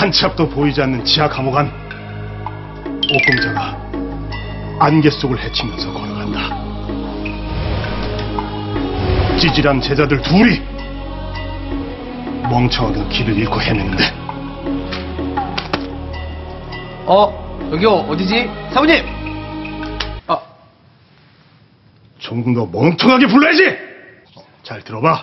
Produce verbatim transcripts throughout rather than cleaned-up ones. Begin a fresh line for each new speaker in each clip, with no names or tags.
한 치 앞도 보이지 않는 지하 감옥 안 옥금자가 안개 속을 헤치면서 걸어간다. 찌질한 제자들 둘이 멍청하게 길을 잃고 헤매는데.
어, 여기 어디지? 사부님! 아,
좀 더 멍청하게 불러야지! 잘 들어봐.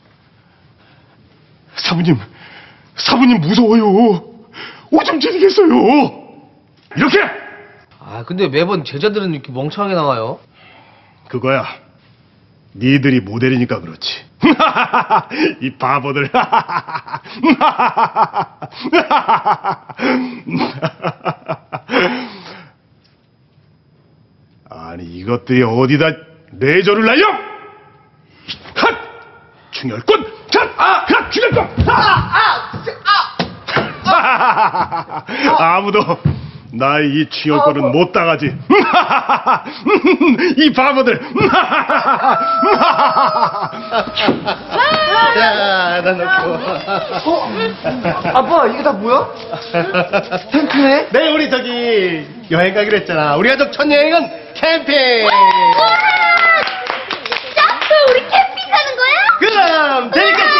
사부님, 사부님 무서워요. 오줌 지리겠어요. 이렇게!
아, 근데 매번 제자들은 이렇게 멍청하게 나와요.
그거야, 니들이 모델이니까 그렇지. 이 바보들. 아니, 이것들이 어디다 레저를 날려? 핫! 충혈꾼! 핫! 아! 핫! 충혈꾼! 아! 아! 아! 아무도 나의 이 충혈꾼은 못 당하지. 이 바보들.
야, 나 놓고. 어? 아빠, 이게 다 뭐야? 텐트네?
네, 우리 저기 여행 가기로 했잖아. 우리 가족 첫 여행은 캠핑.
진짜? 우리 캠핑 가는 거야?
그럼 재밌겠지.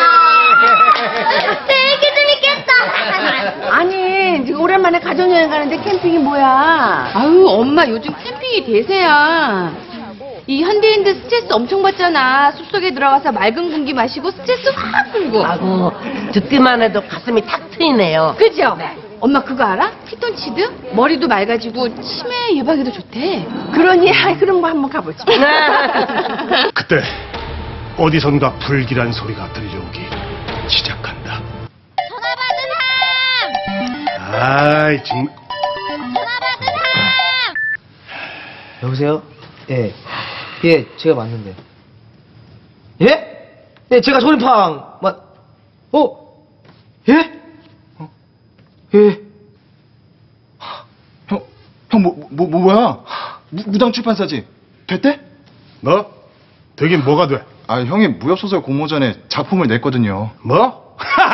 되게 재밌겠다.
아니, 지금 오랜만에 가족여행 가는데 캠핑이 뭐야?
아유, 엄마 요즘 캠핑이 대세야. 이 현대인들 스트레스 엄청 받잖아. 숲속에 들어가서 맑은 공기 마시고 스트레스 확 풀고.
아이고, 듣기만 해도 가슴이 탁 트이네요.
그죠? 엄마 그거 알아? 피톤치드? 머리도 맑아지고 치매 예방에도 좋대.
그러니, 아이, 그럼 뭐 한번 가보지.
그때 어디선가 불길한 소리가 들려오기 시작한다.
전화 받은 함!
아이, 정말.
전화 받은 함!
여보세요? 예. 예, 제가 맞는데. 예? 예, 제가 조립팡, 맞, 어? 예? 어? 예.
형, 형, 뭐, 뭐, 뭐, 뭐야? 무, 무당 출판사지? 됐대?
뭐? 되긴 뭐가 돼?
아, 형이 무협소설 공모전에 작품을 냈거든요.
뭐?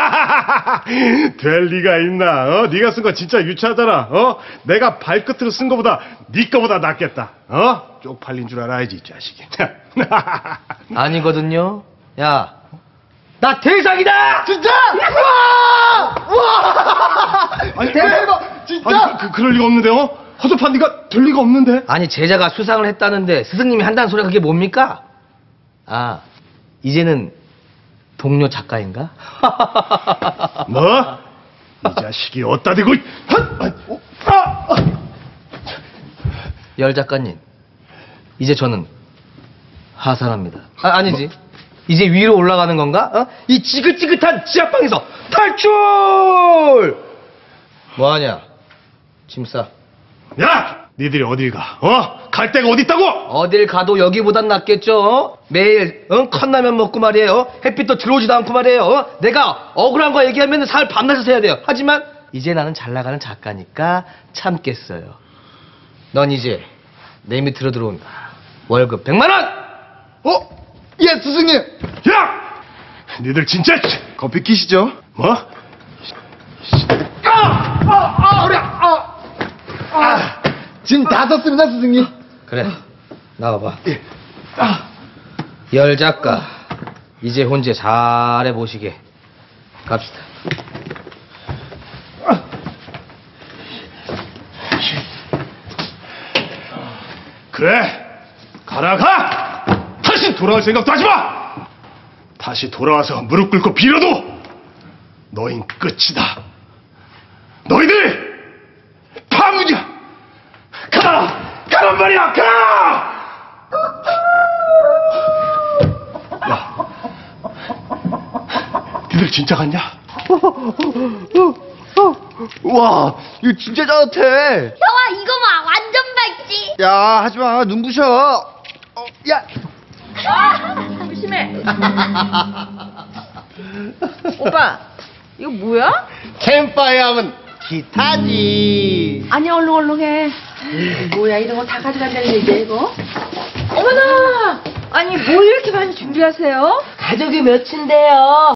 될 리가 있나? 어? 네가 쓴 거 진짜 유치하잖아. 어? 내가 발끝으로 쓴 거보다 네 거보다 낫겠다. 어? 쪽팔린 줄 알아야지, 이 자식이.
아니거든요. 야, 나 대상이다!
진짜? 우와! 우와!
아니,
대박! 진짜?
아니, 그, 그, 그럴 리가 없는데, 어? 허접한 네가 될 리가 없는데.
아니, 제자가 수상을 했다는데 스승님이 한다는 소리가 그게 뭡니까? 아, 이제는 동료 작가인가?
뭐? 이 자식이 어디다 대고. 아!
열 작가님, 이제 저는 하산합니다. 아, 아니지. 이제 위로 올라가는 건가? 어? 이 지긋지긋한 지하방에서 탈출! 뭐하냐? 짐 싸.
야! 니들이 어딜 가? 어? 갈 데가 어디 있다고?
어딜 가도 여기보단 낫겠죠? 어? 매일 어? 컵라면 먹고 말이에요. 햇빛도 들어오지도 않고 말이에요. 어? 내가 억울한 거 얘기하면 사흘 밤낮을 새야 돼요. 하지만 이제 나는 잘 나가는 작가니까 참겠어요. 넌 이제 내 밑으로 들어온 월급 백만 원!
어? 예, 스승님!
야! 니들 진짜.
커피 키시죠?
뭐?
아! 아! 아! 우리 아! 아! 짐 다 썼습니다, 스승님.
그래, 나와봐. 열 작가, 이제 혼자 잘해보시게. 갑시다.
그래, 가라 가! 다시 돌아올 생각도 하지 마! 다시 돌아와서 무릎 꿇고 빌어도 너흰 끝이다. 너희들 파무자! 가! 가란 말이야, 가! 야, 니들 진짜 갔냐?
우와, 이거 진짜 따뜻해.
형아, 이거 봐. 완전 밝지?
야, 하지마. 눈부셔. 어, 야.
조심해. 오빠, 이거 뭐야?
캠파이어 하면 기타지.
아니, 얼른 얼른 해. 뭐야, 이런 거 다 가져간다는 얘기야, 이거? 어머나! 아니, 뭘 이렇게 많이 준비하세요? 가족이 몇인데요?